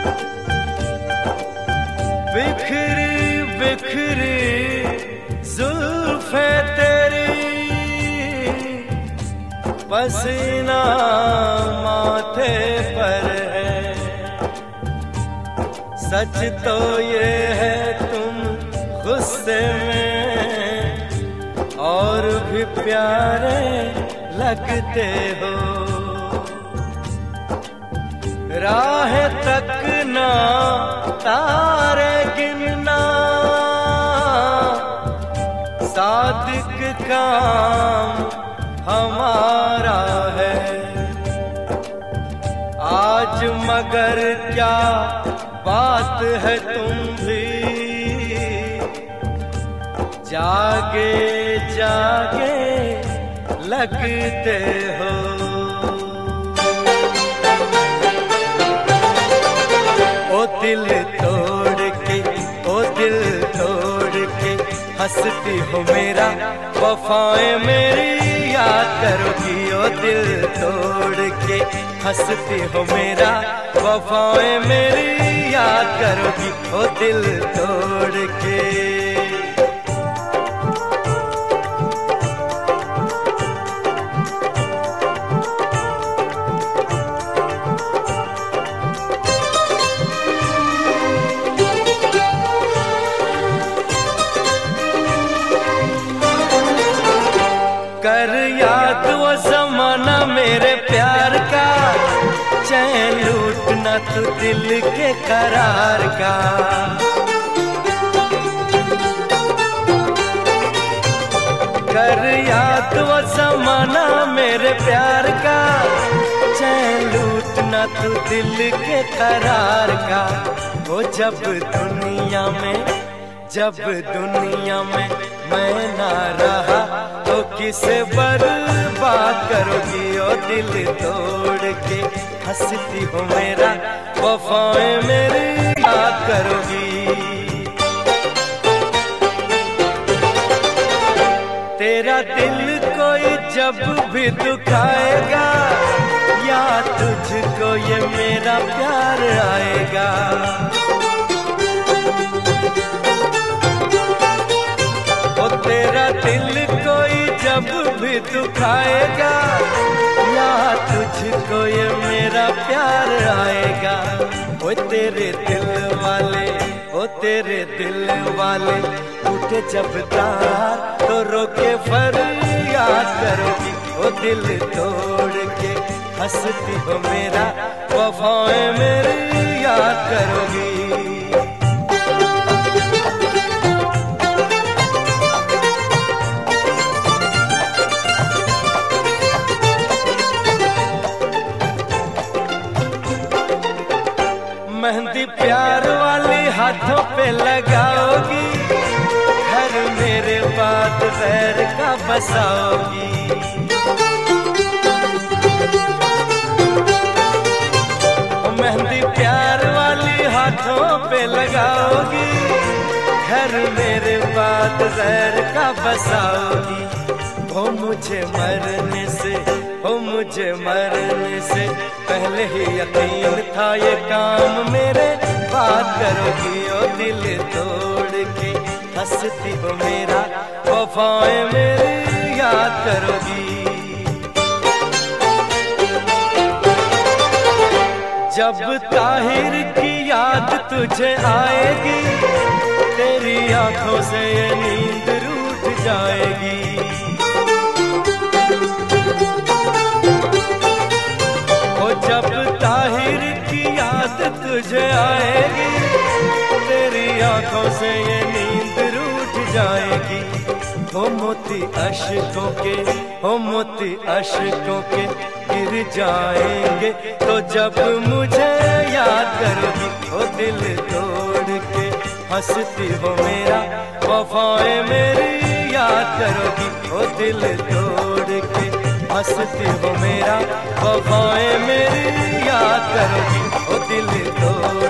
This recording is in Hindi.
बिखरी बिखरी जुल्फे तेरी, पसीना माथे पर है। सच तो ये है तुम गुस्से में और भी प्यारे लगते हो। राह तकना तारे गिनना सादिक काम हमारा है। आज मगर क्या बात है तुम भी जागे जागे लगते हो। ओ दिल तोड़ के, ओ दिल तोड़ के हंसती हो मेरा, वफाएं मेरी याद करोगी। ओ दिल तोड़ के हंसती हो मेरा, वफाएं मेरी याद करोगी। ओ दिल तोड़ के। कर याद वो ज़माना मेरे प्यार का, चैन लूटना तू दिल के करार का। कर याद वो ज़माना मेरे प्यार का, चैन लूटना तू दिल के करार का। वो जब दुनिया में मैं ना रहा तो किसे बर्बाद करोगी। ओ दिल तोड़ के हंसती हो मेरा, वफाएं मेरी याद करोगी। तेरा दिल कोई जब भी दुखाएगा, या तुझको ये मेरा प्यार आएगा। ओ तेरा दिल कोई जब भी दुखाएगा, या तुझको ये मेरा प्यार आएगा। ओ तेरे दिल वाले, ओ तेरे दिल वाले उठे जब तार, तो रोके फरियाद करोगी। ओ दिल तोड़ के हंसती हो मेरा, वफाएं मेरी याद करोगी। मेहंदी प्यार वाली हाथों पे लगाओगी, घर मेरे बाद गैर का बसाओगी। मेहंदी प्यार वाली हाथों पे लगाओगी, घर मेरे बाद गैर का बसाओगी। हो मुझे मरने से पहले ही यकीन था ये काम मेरे बात करोगी। ओ दिल तोड़ के हंसती हो मेरा, वफाएं मेरी याद करोगी। जब ताहिर की याद तुझे आएगी, तेरी आंखों से ये नींद रूठ जाएगी। जब ताहिर की याद तुझे आएगी, तेरी आंखों से ये नींद रूठ जाएगी। हो मोती अश्कों के गिर जाएंगे, तो जब मुझे याद करोगी। ओ दिल तोड़ के हंसती हो मेरा, वफाएं मेरी याद करोगी। ओ दिल तोड़ के हंसती हो मेरा, वफाएं मेरी याद करोगी। ओ दिल तोड़